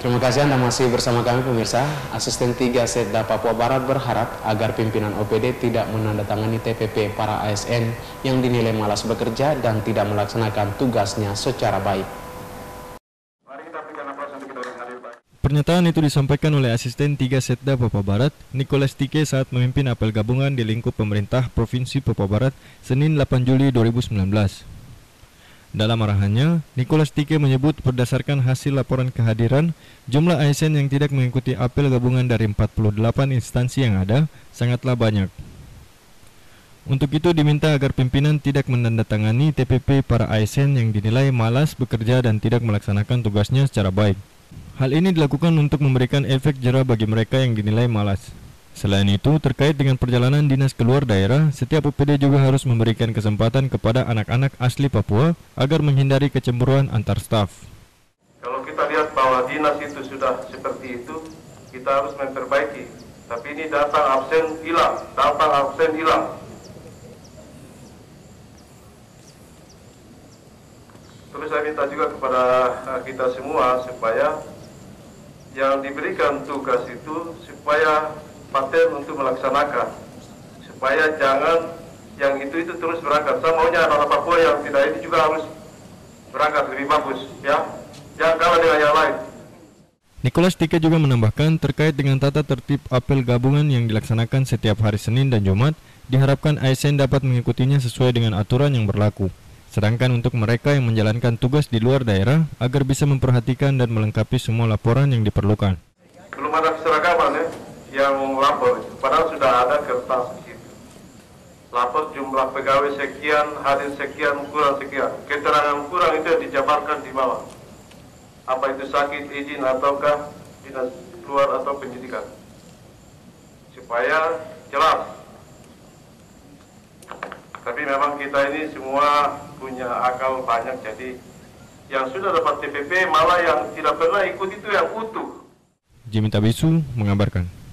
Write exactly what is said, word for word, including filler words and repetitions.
Terima kasih Anda masih bersama kami pemirsa. Asisten tiga Setda Papua Barat berharap agar pimpinan O P D tidak menandatangani T P P para A S N yang dinilai malas bekerja dan tidak melaksanakan tugasnya secara baik. Pernyataan itu disampaikan oleh Asisten tiga Setda Papua Barat, Nicholas Tike saat memimpin apel gabungan di lingkup pemerintah Provinsi Papua Barat, Senin delapan Juli dua ribu sembilan belas. Dalam arahannya, Nicholas Tike menyebut berdasarkan hasil laporan kehadiran, jumlah A S N yang tidak mengikuti apel gabungan dari empat puluh delapan instansi yang ada sangatlah banyak. Untuk itu diminta agar pimpinan tidak menandatangani T P P para A S N yang dinilai malas bekerja dan tidak melaksanakan tugasnya secara baik. Hal ini dilakukan untuk memberikan efek jera bagi mereka yang dinilai malas. Selain itu, terkait dengan perjalanan dinas keluar daerah, setiap O P D juga harus memberikan kesempatan kepada anak-anak asli Papua agar menghindari kecemburuan antar staf. Kalau kita lihat bahwa dinas itu sudah seperti itu, kita harus memperbaiki. Tapi ini datang absen hilang, datang absen hilang. Terus saya minta juga kepada kita semua supaya yang diberikan tugas itu supaya paten untuk melaksanakan, supaya jangan yang itu-itu terus berangkat. Saya maunya anak-anak Papua yang tidak ini juga harus berangkat lebih bagus, ya. Jangan kalah dengan yang lain. Nicholas Tike juga menambahkan terkait dengan tata tertib apel gabungan yang dilaksanakan setiap hari Senin dan Jumat, diharapkan A S N dapat mengikutinya sesuai dengan aturan yang berlaku. Sedangkan untuk mereka yang menjalankan tugas di luar daerah, agar bisa memperhatikan dan melengkapi semua laporan yang diperlukan. Belum ada keseragaman ya, yang lapor, padahal sudah ada kertas gitu. Lapor jumlah pegawai sekian, hadir sekian, kurang sekian. Keterangan kurang itu yang dijabarkan di bawah. Apa itu sakit, izin, ataukah dinas keluar atau penyidikan. Supaya jelas. Tapi memang kita ini semua punya akal banyak, jadi yang sudah dapat T P P malah yang tidak pernah ikut itu yang utuh. Jimmy Tabisu mengabarkan.